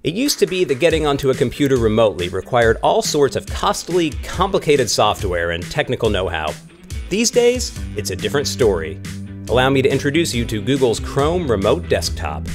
It used to be that getting onto a computer remotely required all sorts of costly, complicated software and technical know-how. These days, it's a different story. Allow me to introduce you to Google's Chrome Remote Desktop.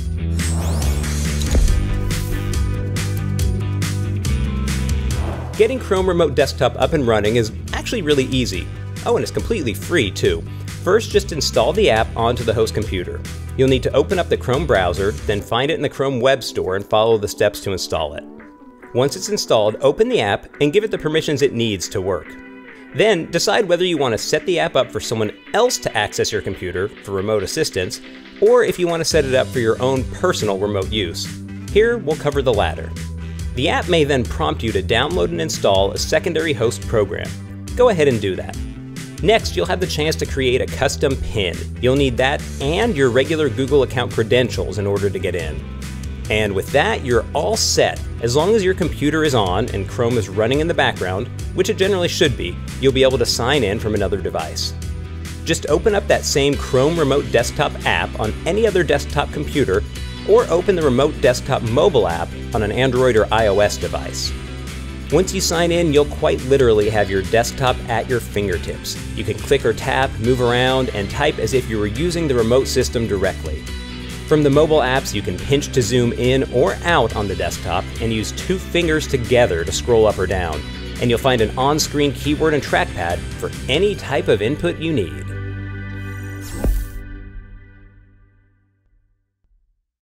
Getting Chrome Remote Desktop up and running is actually really easy. Oh, and it's completely free too. First, just install the app onto the host computer. You'll need to open up the Chrome browser, then find it in the Chrome Web Store and follow the steps to install it. Once it's installed, open the app and give it the permissions it needs to work. Then, decide whether you want to set the app up for someone else to access your computer for remote assistance, or if you want to set it up for your own personal remote use. Here, we'll cover the latter. The app may then prompt you to download and install a secondary host program. Go ahead and do that. Next, you'll have the chance to create a custom PIN. You'll need that and your regular Google account credentials in order to get in. And with that, you're all set. As long as your computer is on and Chrome is running in the background, which it generally should be, you'll be able to sign in from another device. Just open up that same Chrome Remote Desktop app on any other desktop computer, or open the Remote Desktop mobile app on an Android or iOS device. Once you sign in, you'll quite literally have your desktop at your fingertips. You can click or tap, move around, and type as if you were using the remote system directly. From the mobile apps, you can pinch to zoom in or out on the desktop and use 2 fingers together to scroll up or down. And you'll find an on-screen keyboard and trackpad for any type of input you need.